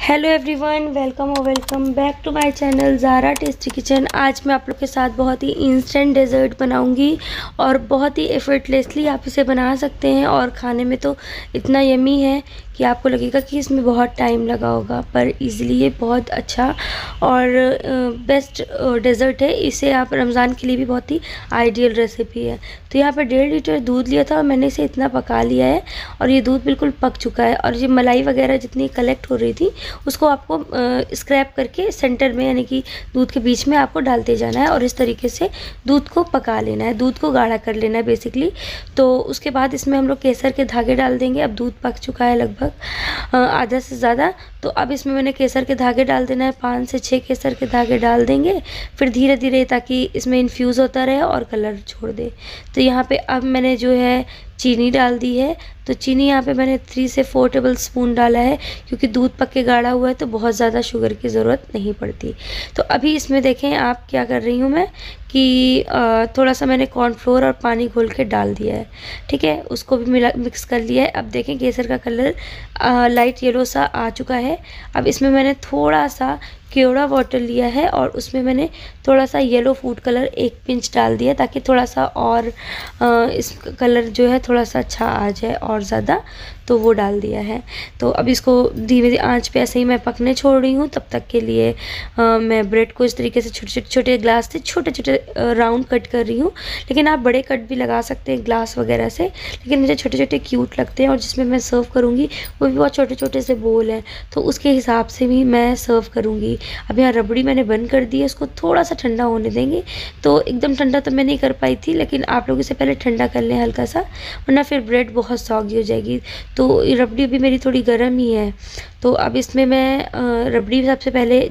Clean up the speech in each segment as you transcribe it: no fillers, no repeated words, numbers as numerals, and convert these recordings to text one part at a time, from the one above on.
Hello everyone, welcome back to my channel Zara tasty kitchen. आज मैं आप लोग के साथ बहुत ही इंस्टेंट डेज़र्ट बनाऊंगी और बहुत ही एफर्टलेसली आप इसे बना सकते हैं और खाने में तो इतना यमी है कि आपको लगेगा कि इसमें बहुत टाइम लगा होगा, पर इजीली ये बहुत अच्छा और बेस्ट डेज़र्ट है। इसे आप रमज़ान के लिए भी बहुत ही आइडियल रेसिपी है। तो यहाँ पर 1.5 लीटर दूध लिया था और मैंने इसे इतना पका लिया है और ये दूध बिल्कुल पक चुका है। और ये मलाई वगैरह जितनी कलेक्ट हो रही थी उसको आपको स्क्रैप करके सेंटर में यानी कि दूध के बीच में आपको डालते जाना है और इस तरीके से दूध को पका लेना है, दूध को गाढ़ा कर लेना है बेसिकली। तो उसके बाद इसमें हम लोग केसर के धागे डाल देंगे। अब दूध पक चुका है लगभग आधा से ज़्यादा, तो अब इसमें मैंने केसर के धागे डाल देना है। 5 से 6 केसर के धागे डाल देंगे, फिर धीरे धीरे ताकि इसमें इन्फ्यूज़ होता रहे और कलर छोड़ दे। तो यहाँ पे अब मैंने जो है चीनी डाल दी है। तो चीनी यहाँ पे मैंने 3 से 4 टेबल स्पून डाला है, क्योंकि दूध पक के गाढ़ा हुआ है तो बहुत ज़्यादा शुगर की ज़रूरत नहीं पड़ती। तो अभी इसमें देखें आप क्या कर रही हूँ मैं कि थोड़ा सा मैंने कॉर्नफ्लोर और पानी घोल के डाल दिया है, ठीक है। उसको भी मिक्स कर लिया है। अब देखें केसर का कलर लाइट येलो सा आ चुका है। अब इसमें मैंने थोड़ा सा केवड़ा वाटर लिया है और उसमें मैंने थोड़ा सा येलो फूड कलर 1 पिंच डाल दिया, ताकि थोड़ा सा और इस कलर जो है थोड़ा सा अच्छा आ जाए और ज़्यादा, तो वो डाल दिया है। तो अब इसको धीमे आंच पे ऐसे ही मैं पकने छोड़ रही हूँ। तब तक के लिए मैं ब्रेड को इस तरीके से छोटे ग्लास से छोटे राउंड कट कर रही हूँ, लेकिन आप बड़े कट भी लगा सकते हैं ग्लास वगैरह से, लेकिन मुझे छोटे छोटे क्यूट लगते हैं और जिसमें मैं सर्व करूँगी वो भी बहुत छोटे छोटे से बोल हैं, तो उसके हिसाब से भी मैं सर्व करूँगी। अब यहाँ रबड़ी मैंने बंद कर दी है, उसको थोड़ा सा ठंडा होने देंगे। तो एकदम ठंडा तो मैं नहीं कर पाई थी, लेकिन आप लोग इसे पहले ठंडा कर लें हल्का सा, वरना फिर ब्रेड बहुत सॉगी हो जाएगी। तो रबड़ी भी मेरी थोड़ी गर्म ही है। तो अब इसमें मैं रबड़ी सबसे पहले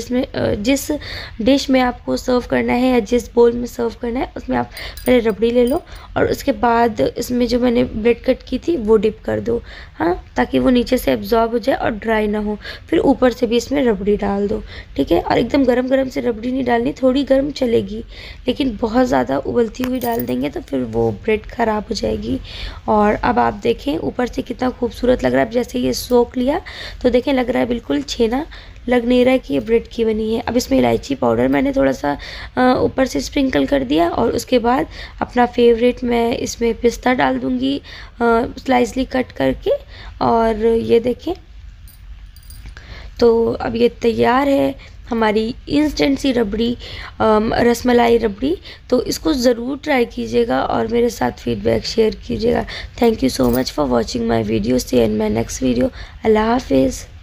जिस डिश में आपको सर्व करना है या जिस बोल में सर्व करना है उसमें आप पहले रबड़ी ले लो और उसके बाद इसमें जो मैंने ब्रेड कट की थी वो डिप कर दो, हाँ, ताकि वो नीचे से एब्जॉर्ब हो जाए और ड्राई ना हो। फिर ऊपर से भी इसमें रबड़ी डाल दो, ठीक है। और एकदम गरम गरम से रबड़ी नहीं डालनी, थोड़ी गर्म चलेगी, लेकिन बहुत ज़्यादा उबलती हुई डाल देंगे तो फिर वो ब्रेड ख़राब हो जाएगी। और अब आप देखें ऊपर से कितना खूबसूरत लग रहा है। अब जैसे ये सोख लिया तो देखें लग रहा है बिल्कुल छेना लग नहीं रहा है कि ये ब्रेड की बनी है। अब इसमें इलायची पाउडर मैंने थोड़ा सा ऊपर से स्प्रिंकल कर दिया और उसके बाद अपना फेवरेट मैं इसमें पिस्ता डाल दूँगी स्लाइसली कट करके। और ये देखें, तो अब ये तैयार है हमारी इंस्टेंट सी रबड़ी, रसमलाई रबड़ी। तो इसको ज़रूर ट्राई कीजिएगा और मेरे साथ फीडबैक शेयर कीजिएगा। Thank you so much for watching my video. See and my next video. अल्लाह हाफिज़।